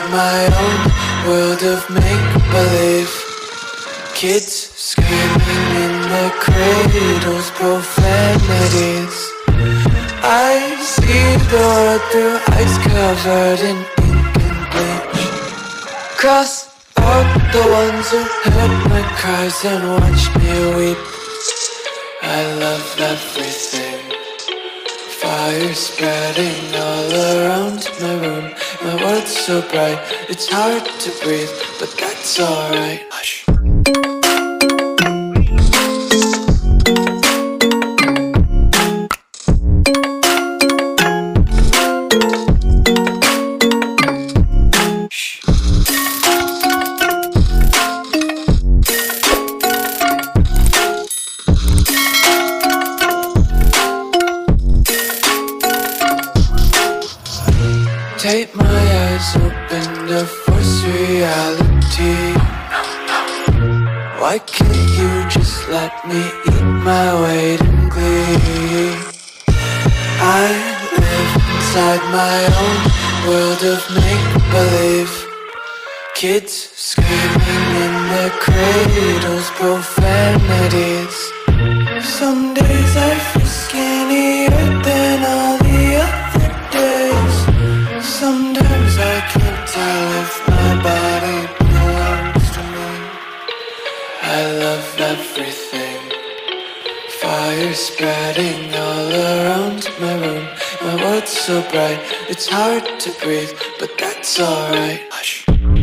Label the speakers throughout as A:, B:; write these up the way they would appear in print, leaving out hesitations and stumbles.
A: my own world of make-believe. Kids screaming in their cradles, profanities. I see the world through ice covered in ink and bleach. Cross out the ones who heard my cries and watched me weep. I love everything. Fire spreading all around my room. My world's so bright, it's hard to breathe, but that's alright. Hush. Tape my eyes open to force reality. Why can't you just let me eat my weight in glee? I live inside my own world of make-believe. Kids screaming in their cradles, profanities. Some days I feel skinnier than all the other days. Sometimes I can't tell if my body belongs to me. I love everything. Fire spreading all around my room. My world's so bright, it's hard to breathe, but that's alright. Hush.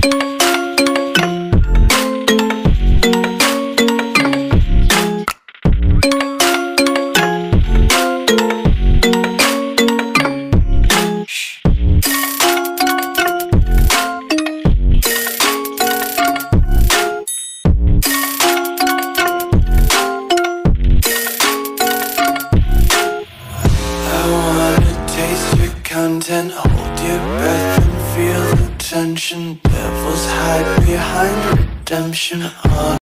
A: Content, hold your breath and feel the tension. Devils hide behind redemption.